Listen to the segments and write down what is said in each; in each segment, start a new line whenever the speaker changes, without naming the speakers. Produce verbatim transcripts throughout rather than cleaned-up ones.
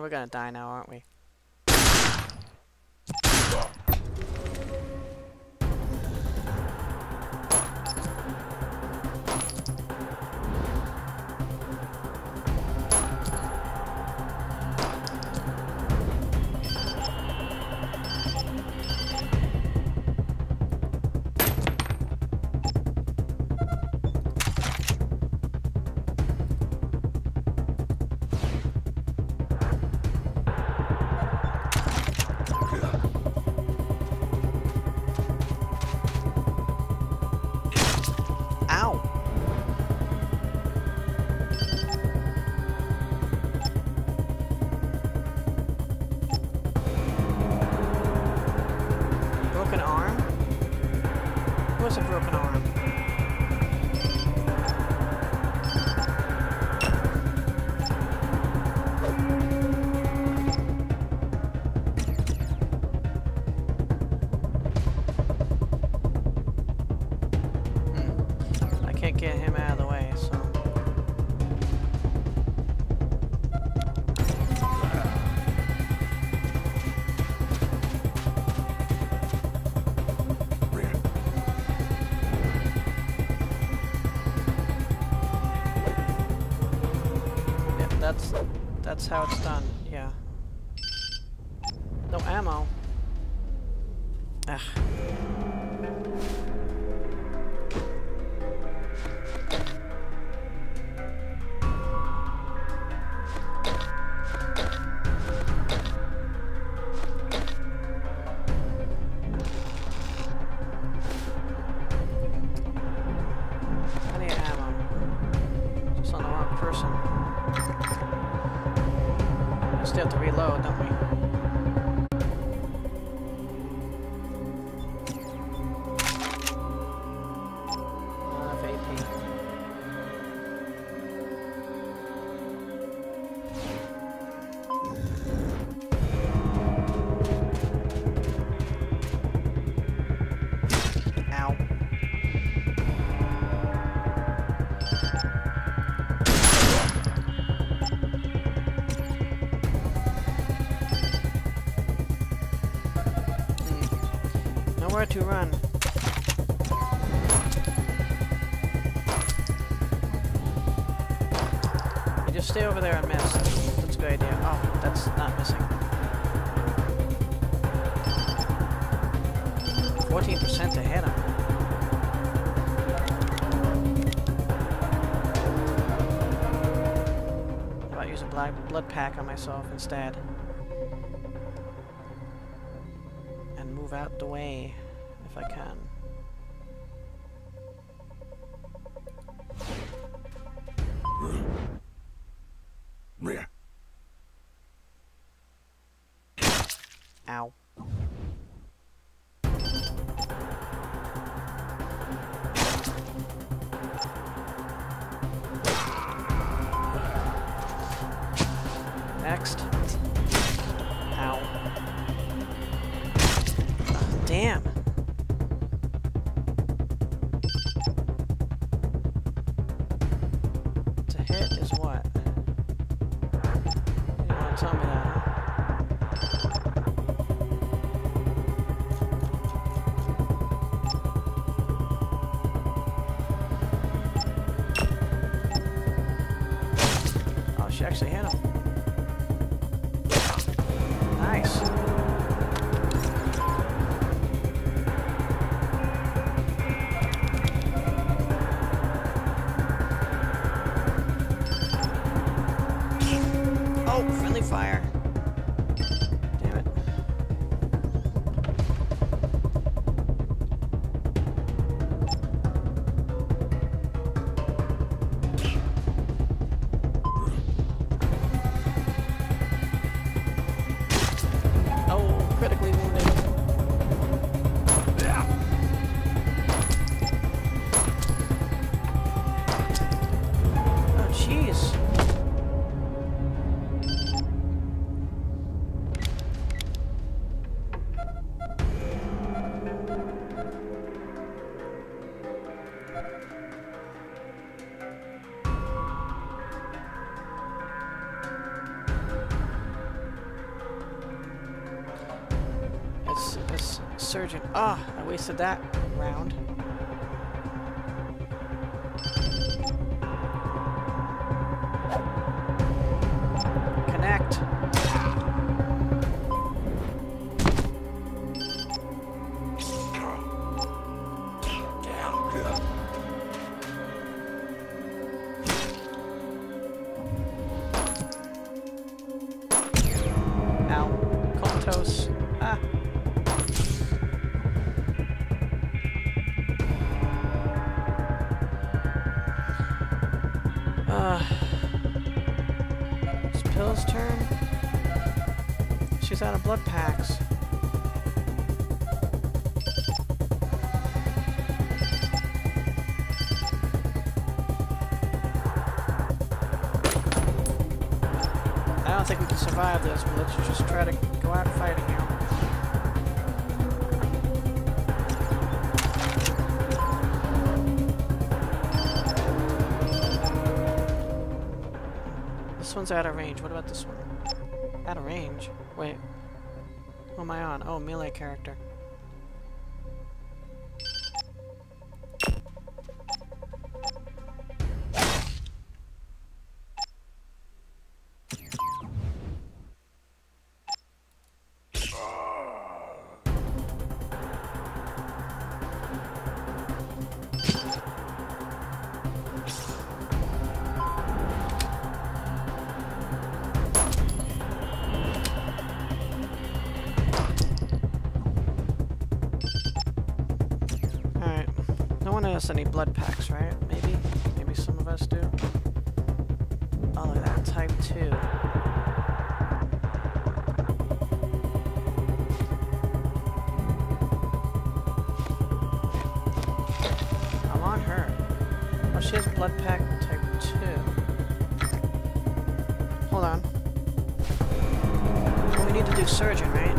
we're gonna die now, aren't we? A broken arm. Hmm. I can't get him out of the way, so. That's that's how it's done, yeah. No ammo. Ugh. Plenty of ammo. Just on the wrong person. We still have to reload, don't we? Enough A P. Ow. Nowhere to run. You just stay over there and miss. That's a good idea. Oh, that's not missing. fourteen percent to hit him. How about use a black blood pack on myself instead? And move out the way if I can. Ow. Next. Ow. Oh, damn. To hit is what? You don't want to tell me that, huh? Oh, she actually hit him. Nice. Oh, friendly fire. Damn it. Oh, critically wounded. Oh, jeez. surgeon. Ah, oh, I wasted that round. Connect. Pill's turn. She's out of blood packs. I don't think we can survive this, but let's just try to go out fighting here. This one's out of range. What about this one? Out of range? Wait. Who am I on? Oh, melee character. No one has any blood packs, right? Maybe? Maybe some of us do? Oh, look at that. Type two. I'm on her. Oh, she has blood pack type two. Hold on. Well, we need to do surgeon, right?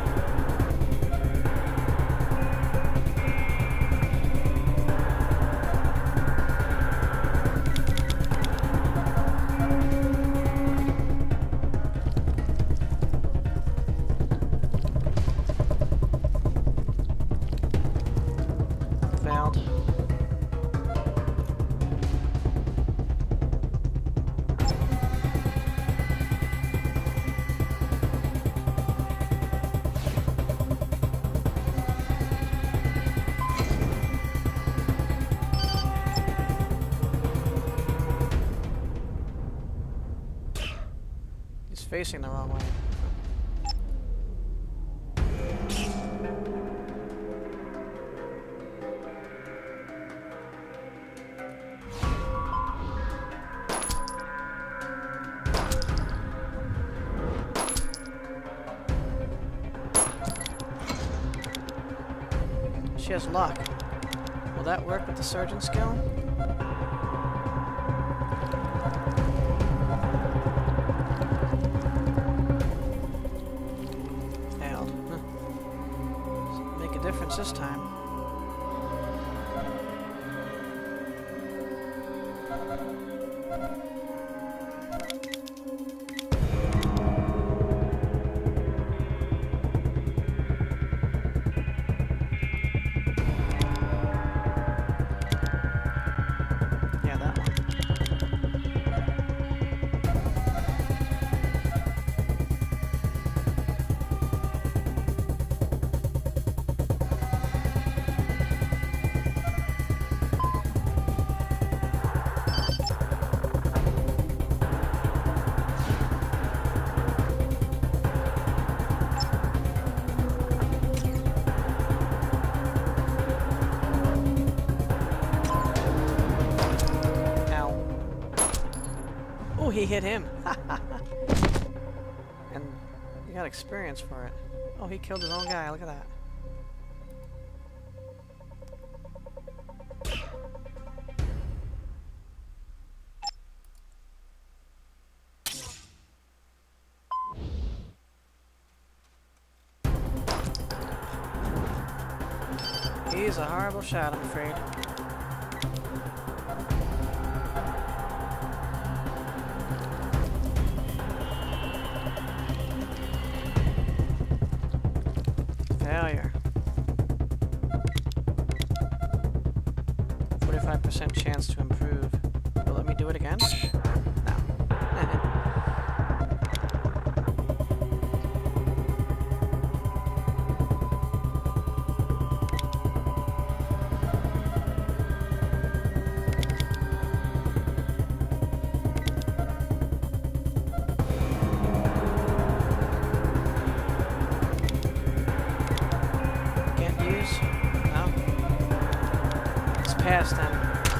Facing the wrong way. She has luck. Will that work with the surgeon skill? Difference this time. Yeah, that one. Oh, he hit him. And he got experience for it. Oh, he killed his own guy. Look at that. He's a horrible shot, I'm afraid. Failure. forty-five percent chance to improve. Will let me do it again? No. Can't use? No. It's past then.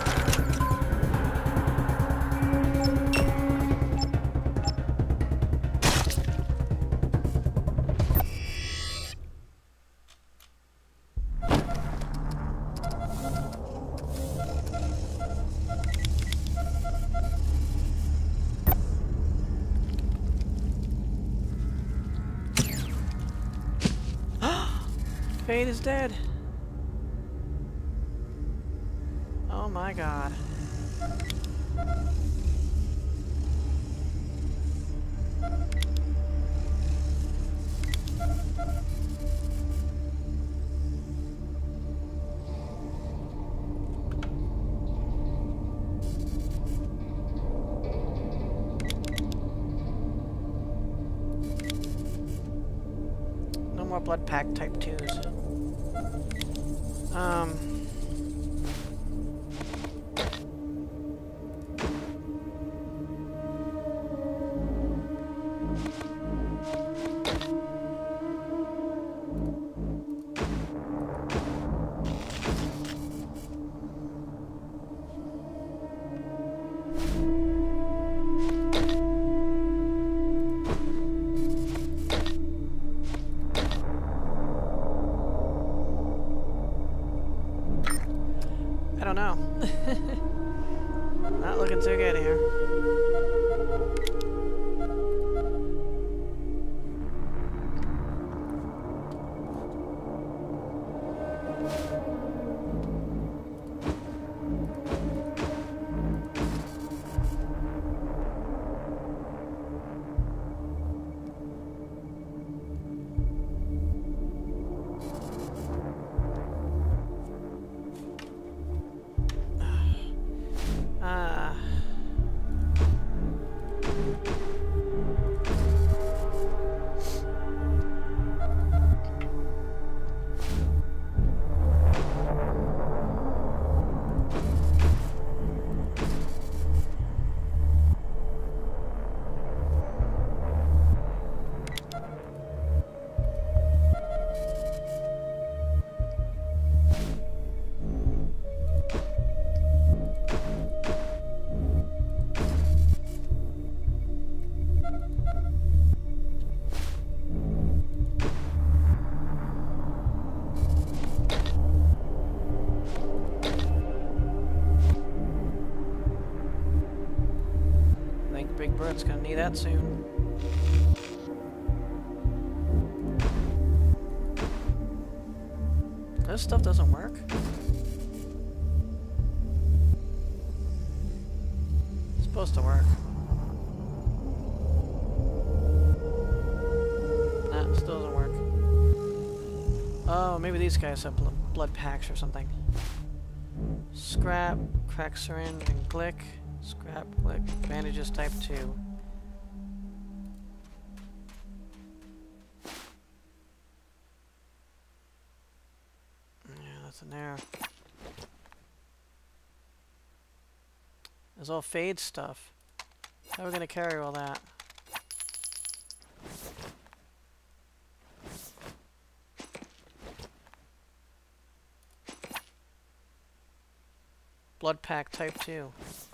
Fate is dead. Oh my god. No more blood pack type twos. Um... I don't know. Not looking too good here. Ah. Big Bird's gonna need that soon. This stuff doesn't work. It's supposed to work. Nah, it still doesn't work. Oh, maybe these guys have bl blood packs or something. Scrap, crack syringe, and glick. Scrap, glick, bandages type two. Yeah, that's an error. There's all fade stuff. How are we gonna carry all that? Blood pack type two.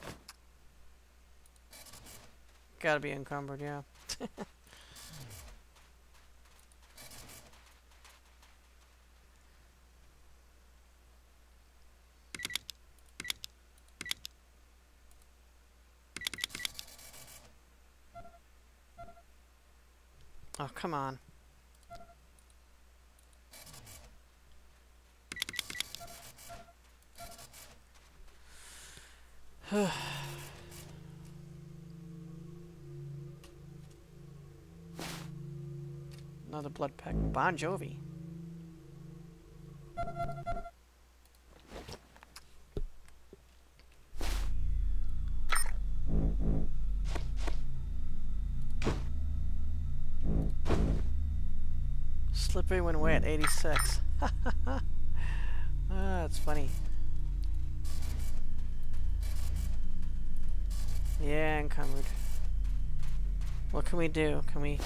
Gotta be encumbered, yeah. Oh, come on. Another blood pack. Bon Jovi. Slippery when wet, eighty-six. Ah, that's funny. Yeah, encumbered. What can we do? Can we...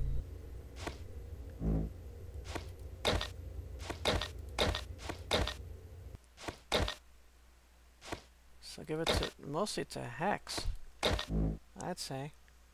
So give it to... mostly to Hex, I'd say.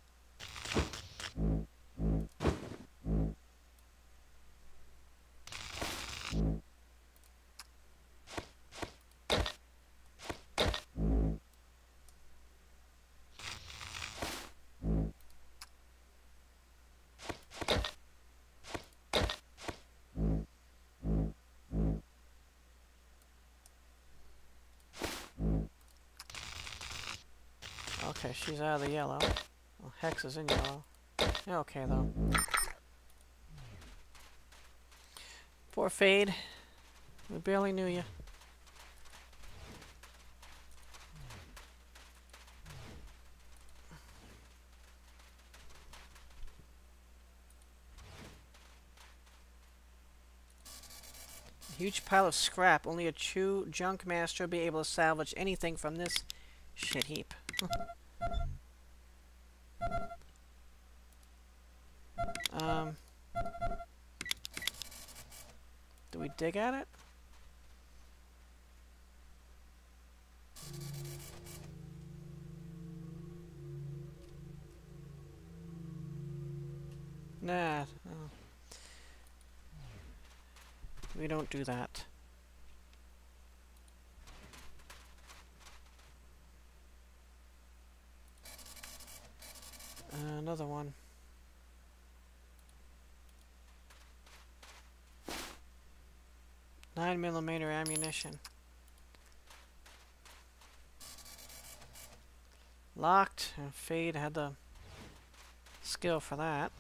Okay, she's out of the yellow. Well, Hex is in yellow. Yeah, okay, though. Poor Fade. We barely knew you. A huge pile of scrap. Only a true junk master will be able to salvage anything from this shit heap. um, do we dig at it? Nah. Oh. We don't do that. Uh, another one. Nine millimeter ammunition. Locked. And Fade had the skill for that.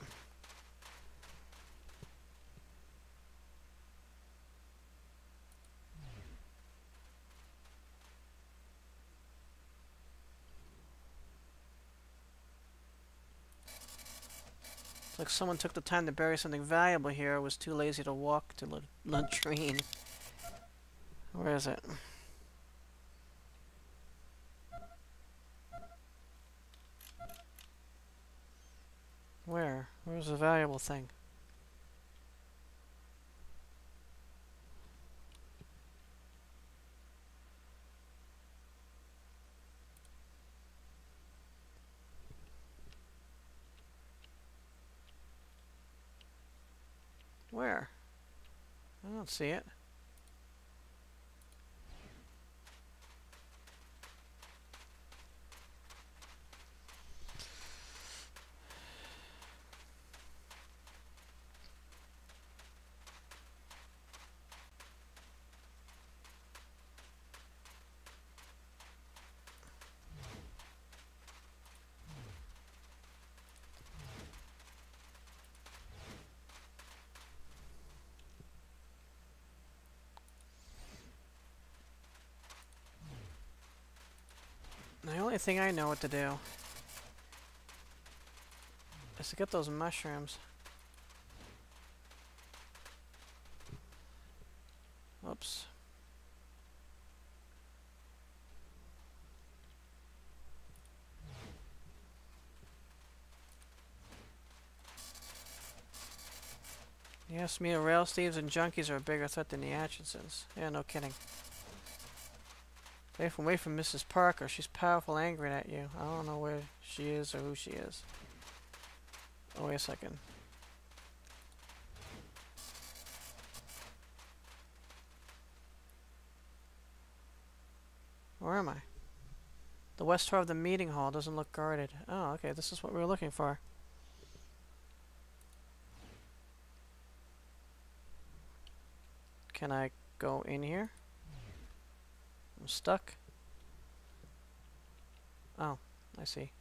Like someone took the time to bury something valuable here, was too lazy to walk to the latrine. Where is it? Where? Where's the valuable thing? Where? I don't see it. The only thing I know what to do is to get those mushrooms. Oops. Yes, me, rail thieves and junkies are a bigger threat than the Atchinsons. Yeah, no kidding. Stay from away from Missus Parker. She's powerful, angry at you. I don't know where she is or who she is. Oh, wait a second. Where am I? The west door of the meeting hall doesn't look guarded. Oh, okay. This is what we were looking for. Can I go in here? I'm stuck. Oh, I see.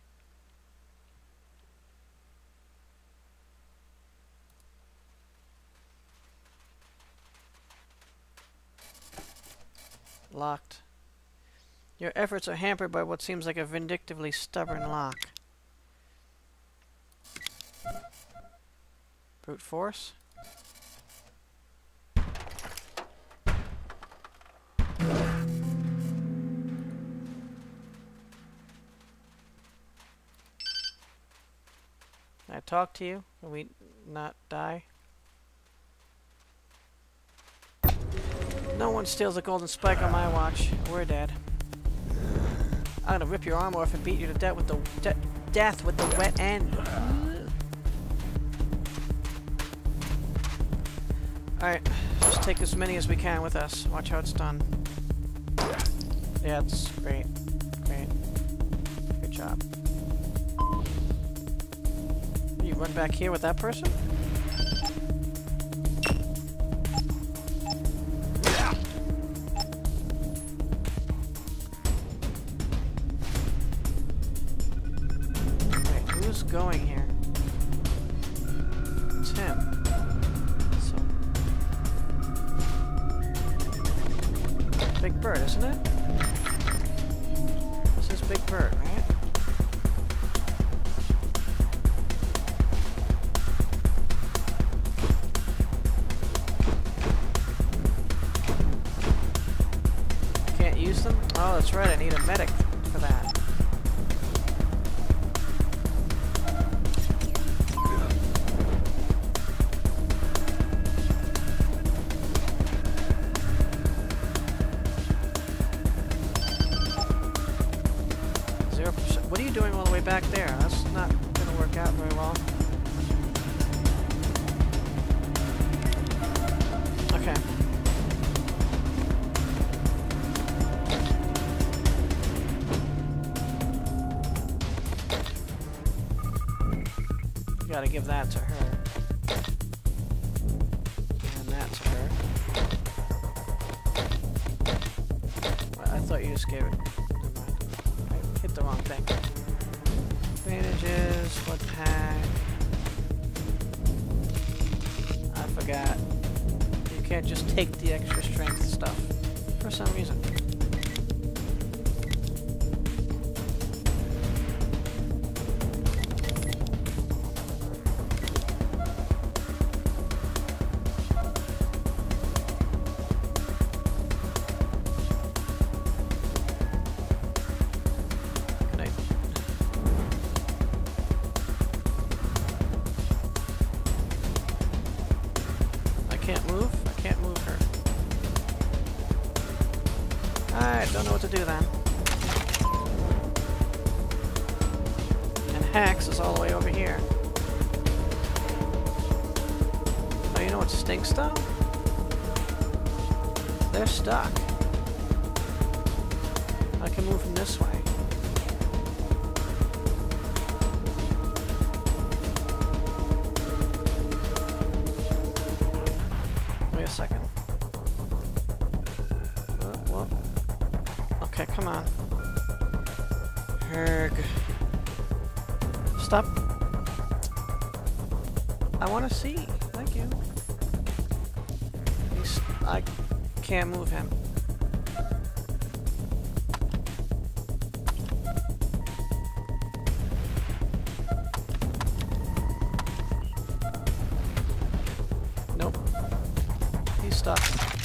Locked. Your efforts are hampered by what seems like a vindictively stubborn lock. Brute force? talk to you? Can we not die? No one steals a golden spike on my watch. We're dead. I'm gonna rip your arm off and beat you to death with the de death with the wet end. Alright, just take as many as we can with us. Watch how it's done. Yeah, it's great. Great. Good job. You run back here with that person? Wait, who's going here? It's him. So. Big Bird, isn't it? This is Big Bird, right? Use them? Oh, that's right, I need a medic for that. Zero percent. What are you doing all the way back there? That's not gonna work out very well. Okay. Gotta give that to her. And that to her. Well, I thought you just gave it. Never mind. I hit the wrong thing. Bandages, blood pack. I forgot. You can't just take the extra strength stuff. For some reason. Alright, don't know what to do then. And Hex is all the way over here. Oh, you know what stinks though? They're stuck. I can move them this way. Wait a second. Whoa, whoa. Okay, come on. Herg. Stop. I want to see. Thank you. He's, I can't move him. Nope. He's stuck.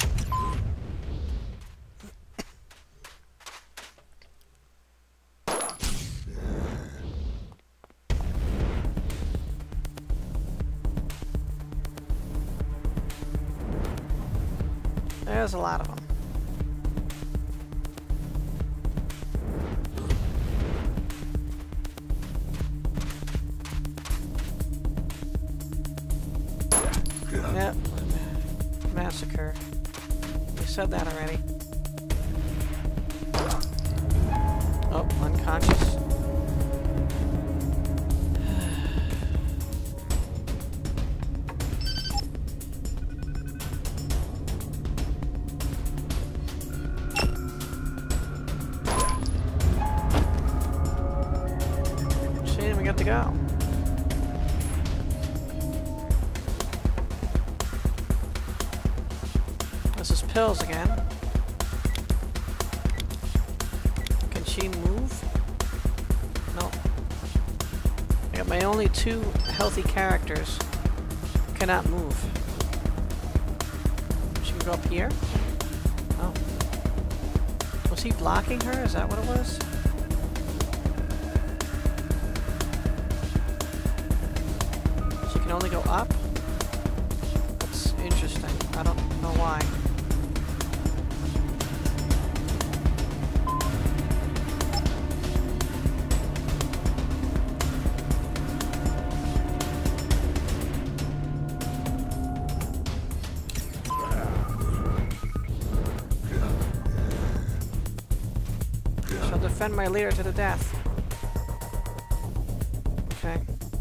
There's a lot of them. Yep. Massacre. We said that already. Oh, unconscious. To go. This is Pills again. Can she move? No. I got my only two healthy characters. Cannot move. She can go up here? Oh. Was he blocking her? Is that what it was? can only go up? That's interesting. I don't know why. Shall defend my leader to the death. Okay.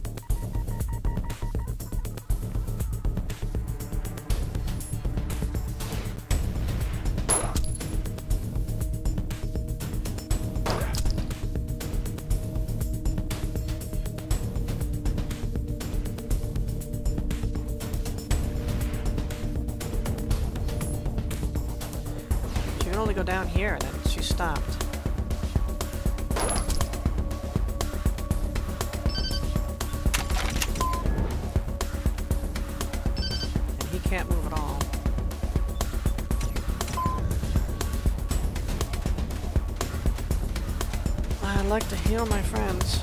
She can only go down here, and then she stopped. Can't move at all. I'd like to heal my friends.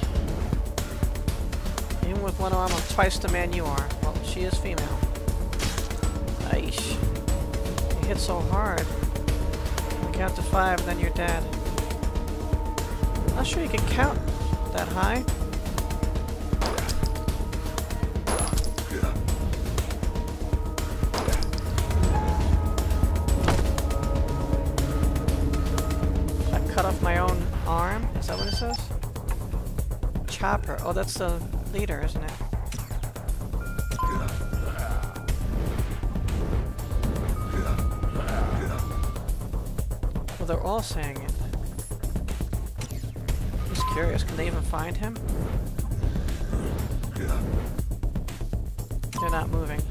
Even with one arm, I'm twice the man you are. Well, she is female. Aish. You hit so hard. I count to five, and then you're dead. I'm not sure you can count that high. Cut off my own arm? Is that what it says? Chopper. Oh, that's the leader, isn't it? Well, they're all saying it. I'm just curious, can they even find him? They're not moving.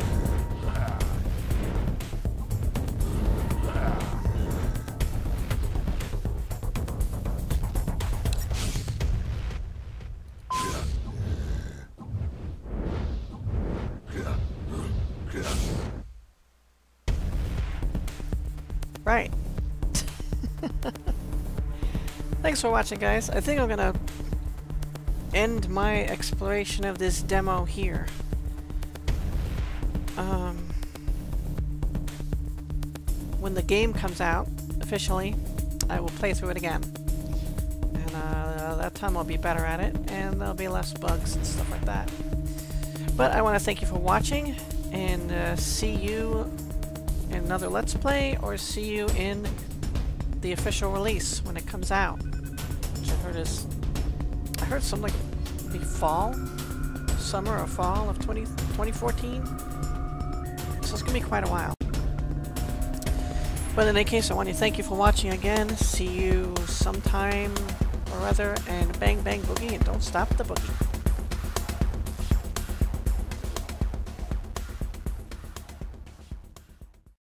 Right. Thanks for watching, guys. I think I'm gonna end my exploration of this demo here. Um, when the game comes out, officially, I will play through it again. And uh, that time I'll be better at it, and there'll be less bugs and stuff like that. But I want to thank you for watching, and uh, see you in another Let's Play, or see you in the official release when it comes out. Which I heard is... I heard something like the fall? Summer or fall of twenty fourteen? So it's going to be quite a while. But in any case, I want to thank you for watching again. See you sometime or other, and bang bang boogie, and don't stop the boogie.